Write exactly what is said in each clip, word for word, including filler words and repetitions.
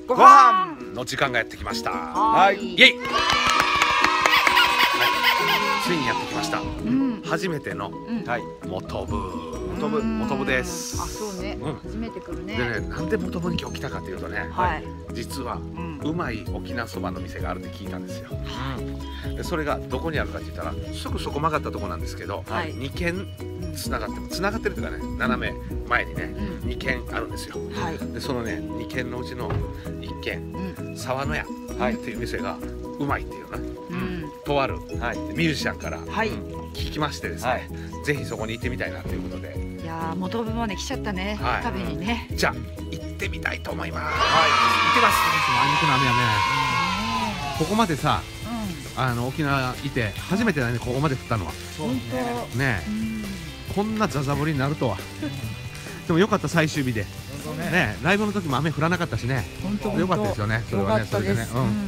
ご飯の時間がやってきました。 はい。 イエイ。はい、ついにやってきました。初めての元部。元部、元部です。 あ、そうね。初めて来るね。 でね、なんで元部に今日来たかというとね、実はうまい沖縄そばの店があるって聞いたんですよ。で、それがどこにあるかって言ったら、すぐそこ曲がったとこなんですけど、に軒つながってつながってるというかね、斜め前にねに軒あるんですよ。で、そのねに軒のうちのいっ軒、沢の屋っていう店がうまいっていうね、とあるミュージシャンから聞きましてですね、ぜひそこに行ってみたいなということで。 いやー、元部まで来ちゃったね、食べにね。 じゃあ行ってみたいと思います。はい、行ってます。あいにくの雨やね。ここまでさ、あの沖縄いて初めてだね、ここまで降ったのは。ねえ、こんなザザ降りになるとは。でもよかった、最終日でね、ライブの時も雨降らなかったしね、よかったですよね。それはね、それでね。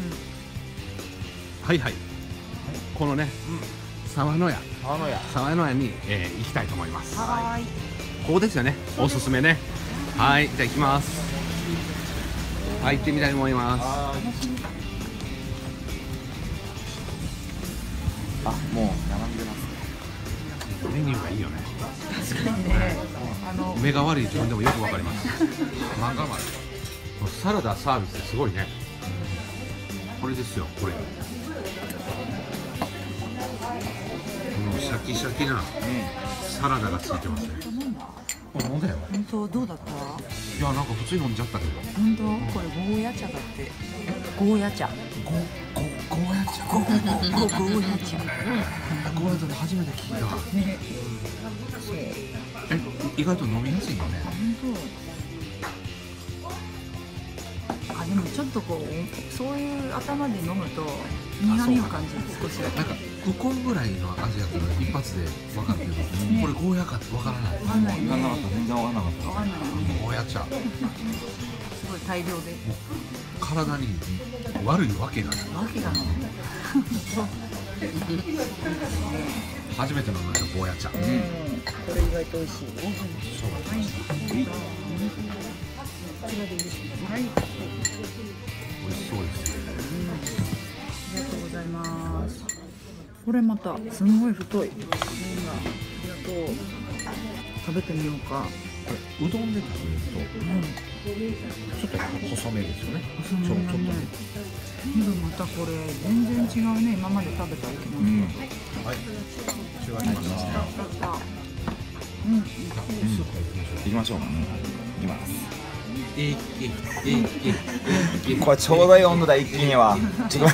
はいはい、このね沢の屋、沢の屋に行きたいと思います。ここですよね、おすすめね。はい、じゃあ行きます。はい、行ってみたいと思います。 あ、もう並んでますね。 メニューがいいよね。 確かにね。 目が悪い自分でもよくわかります。漫画丸。サラダサービスですごいね。これですよ、これ。このシャキシャキなサラダがついてますね。飲んだよ。 本当、どうだった？ いや、なんか普通に飲んじゃったけど。 本当？これゴーヤ茶だって。ゴーヤ茶。 ゴゴゴーヤ茶。 ゴゴゴゴーヤ茶。 ゴーヤ茶で初めて聞いた。ね。え、意外と飲みやすいよね。 本当。あ、でもちょっとこうそういう頭で飲むと苦味を感じる。少しだけ。 なんかウコンぐらいの味やったら一発で分かるけど、これゴーヤかって分からない。 分かんないね。 分かんなかった、全然分かんなかった。 分かんない。 ゴーヤ茶。 すごい大量で。 体に悪いわけがない。 わけがない。 初めて飲みました、ゴーヤ茶。 これ意外と美味しい。 そうなんです。 こちらでいいですね。はい。 美味しそうです。 ありがとうございます。これまたすごい太い麺が。ありがとう。食べてみようか。 これうどんで食べると、ちょっと細めですよね。 細めだね。でもまたこれ全然違うね、今まで食べたやつも。 はい。仕上げました。 うん。 行きましょう。行きます。 いいこれちょうどいい温度だ、一気には。ちょっと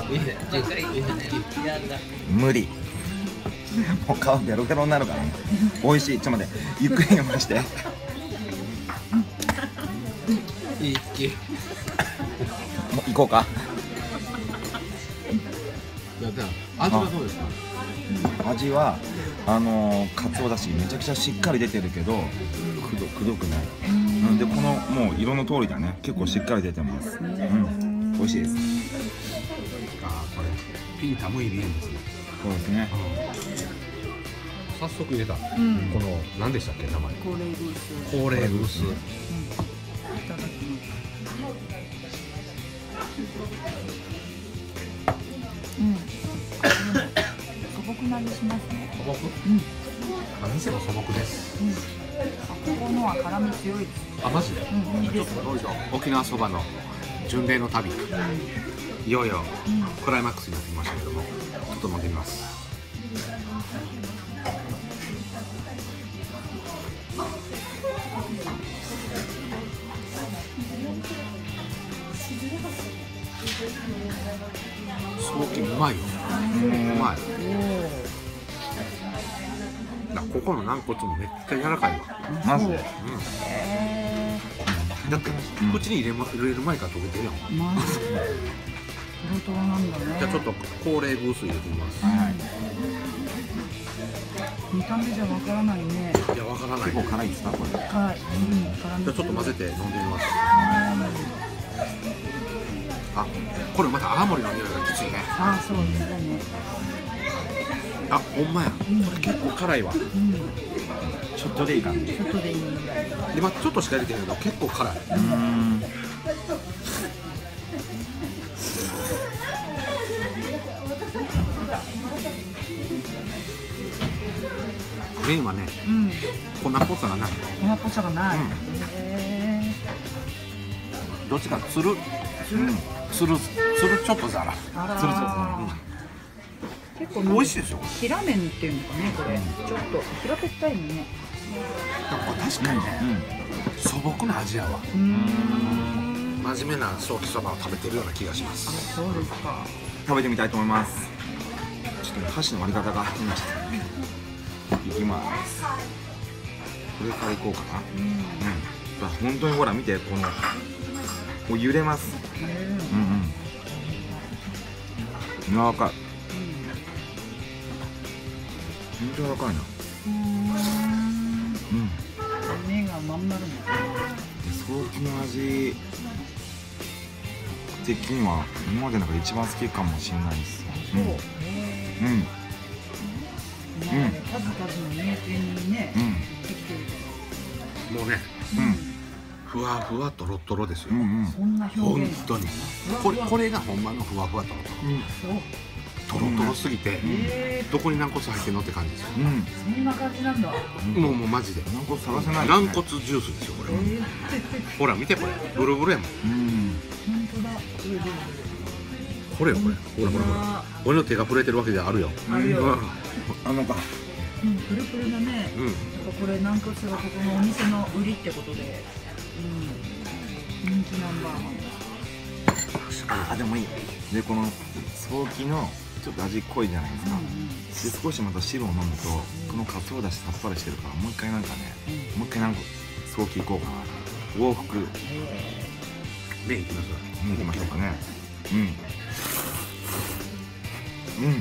無理。もう顔ベロベロになるからね。美味しい。ちょっと待って、ゆっくり読まして。 いいもう行こうか。 いや、でも味はどうですか？ 味はあのー、かつおだしめちゃくちゃしっかり出てるけどくどくどくない。うんで、このもう色の通りだね、結構しっかり出てます。うん、美味しいです。 あ、これピンタムイビエンですね。 そうですね。 早速入れた。この何でしたっけ、名前。 高齢グース。 高齢グース。 いただきます。うん。素朴な味しますね。 素朴？うん。あ、店も素朴です。 うん。あ、ここのは辛み強いです。 あ、マジで？うん、いいです。沖縄そばの巡礼の旅。いよいよクライマックスになってきましたけども、ちょっと飲んでみます。ソーキうまいよ。うまい。ここの軟骨もめっちゃ柔らかいわ。 マジで。 うん。だって口に入れま入れる前から溶けてるやん。 マジで。トロトロなんだね。 じゃあちょっと高齢グース入れてみます。 見た目じゃわからないね。 いや、わからない。 結構辛いですか、これ。 はい。うん、辛み。 じゃあちょっと混ぜて飲んでみます。あ、これまた青森の匂いがきついね。 あ、そうですね。 あ、ほんまや。これ結構辛いわ。 うん。 ちょっとでいい感じ。 ちょっとでいい。 で、まあちょっとしか入れてないけど結構辛い。 うん。 麺はね、粉っぽさがない。 粉っぽさがない。 どっちかつるつるつるつるチョップ皿。つるチョップ。結構美味しいですよ。 平麺っていうのかね、これ。ちょっと平べったいのね。 確かにね、素朴な味やわ。真面目なソーキそばを食べてるような気がします。 そうですか。 食べてみたいと思います。ちょっと箸の割り方が変なしいきます。これからいこうかな。うん。本当にほら見て、このこう揺れます。うんうん。柔らかい。本当柔らかいな。うん。 麺がまん丸な。 ソーキの味的には今までの中で一番好きかもしれないです。うん。うん。 数々の名店にね、できてるけど。もうね。うん。ふわふわとろとろですよ。 そんな表現。 本当に。これこれが本場のふわふわとろとろ。とろとろすぎて、どこに軟骨入ってんのって感じですよ。 そんな感じなんだ。 もうもうマジで。 軟骨探せない。 軟骨ジュースですよこれ。ほら見てこれ、ブルブルやもん。 本当だ。 これよこれ。ほらほらほら。俺の手が触れてるわけであるよ。 あるよ。 あのか。 うん、プルプルだね。やっぱこれ軟骨がここのお店の売りってことで。人気ナンバーワンです。 ああでもいい。でこのソーキのちょっと味濃いじゃないですか。で少しまた汁を飲むとこのかつおだしさっぱりしてるから、もう一回なんかね、もう一回なんかソーキいこうかな。往復麺いきます。 麺いきましょうかね。うんうん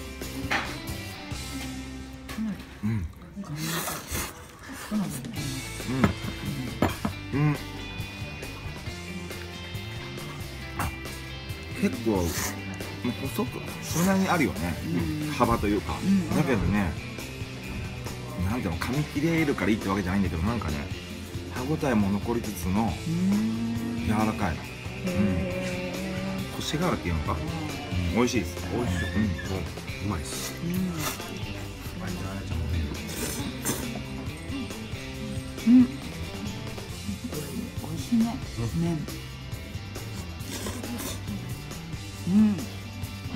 うんうん。結構細くそれなりにあるよね、幅というか。だけどね、なんていうの、噛み切れるからいいってわけじゃないんだけど、なんかね歯ごたえも残りつつの柔らかい、コシがあるっていうのか、美味しいです。 美味しい。うまいです。 うん、美味しいね、麺。うん、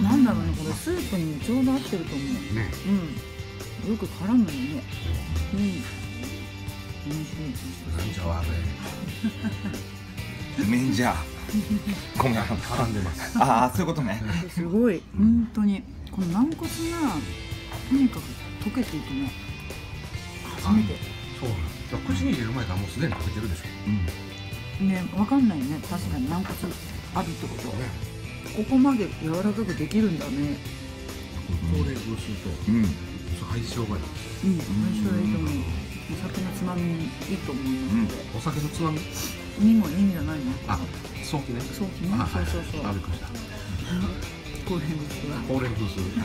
なんだろうね、これスープにちょうど合ってると思う。ね、うん、よく絡むよね。うん、美味しい。 なんじゃ悪い。 麺じゃ。ごめん、 絡んでます。 ああ、そういうことね。 すごい、本当にこの軟骨がとにかく溶けていくね。初めて。 そうなんです。口に入れる前からもうすでに溶けてるでしょ。うん。 ね、わかんないね、確かに軟骨あるってこと。ここまで柔らかくできるんだね。 ほうれん草と相性がいい。 うん、相性いいと思う。お酒のつまみにいいと思いますので。 お酒のつまみにもいいんじゃないの？ あ、ソーキね。 ソーキね。そうそうそう。 あ、びっくりした。 これですわ。 ほうれん草。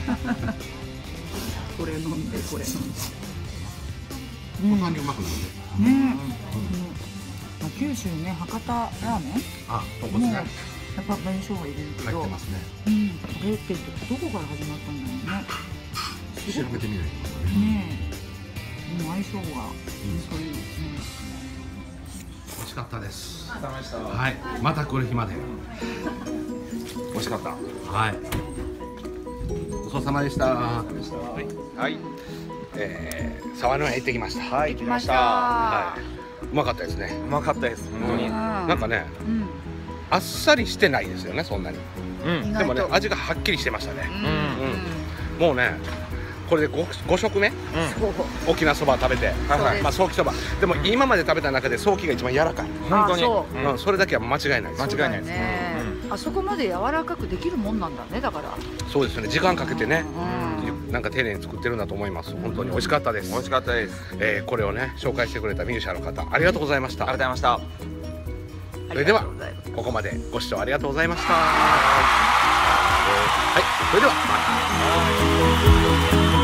これ飲んで、これ飲んで。 こんなにうまくなるね。ね。九州ね、博多ラーメン。 あ、豚骨ね。 やっぱ紅生姜入れるけど。 入ってますね。 うん。これってどこから始まったんだろうね。 調べてみないとね。でも相性がいい。 美味しかったです。はい、また来る日まで。 美味しかった。 はい。ごちそうさまでした。はい。はい。ええ、沢の屋行ってきました。 はい、行きました。はい。うまかったですね。 うまかったです。本当に。 なんかね、あっさりしてないですよね、そんなに。うん。でもね、味がはっきりしてましたね。うん。もうね。これで 5, ご食目、うん、沖縄そば食べて、まあソーキそばでも今まで食べた中でソーキが一番柔らかい。 本当にそ,、うん、それだけは間違いないです。 間違いないですね。あそこまで柔らかくできるもんなんだね。だからそうですよね。時間かけてね、うん、なんか丁寧に作ってるんだと思います。本当に美味しかったです。 美味しかったです。 えー、これをね紹介してくれたミュージシャンの方ありがとうございました。 ありがとうございました。それではここまでご視聴ありがとうございました。はい、それではまた。